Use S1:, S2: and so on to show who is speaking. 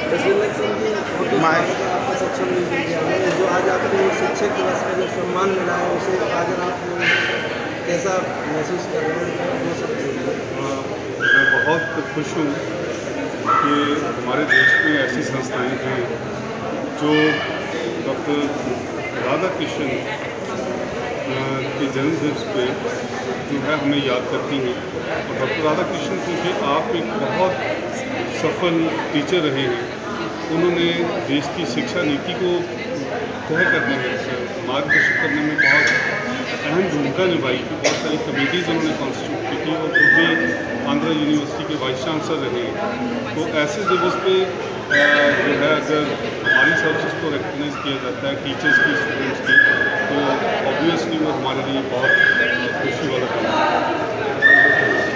S1: आपका सक्षम मीडिया में जो आज आपको शिक्षक दिवस का जो सम्मान मिला है उसे आज आप कैसा महसूस कर रहे हैं वो सब
S2: मैं बहुत खुश हूँ कि हमारे देश में ऐसी संस्थाएं हैं जो डॉक्टर राधाकृष्ण के जन्मदिवस पे जो है हमें याद करती हैं। और डॉक्टर राधाकृष्ण क्योंकि आप एक बहुत सफल टीचर रहे हैं, उन्होंने देश की शिक्षा नीति को तय करने में, मार्गदर्शन करने में बहुत अहम भूमिका निभाई थी। बहुत सारी कमेटीज़ उन्होंने कॉन्स्टिट्यूट की थी और खुद भी आंध्रा यूनिवर्सिटी के वाइस चांसलर रहे हैं। तो ऐसे दिवस पे जो है अगर हमारी सर्विसेज को रिकग्नाइज किया जाता है टीचर्स की, स्टूडेंट्स की, तो ऑब्वियसली वो हमारे लिए बहुत खुशी वाला काम है।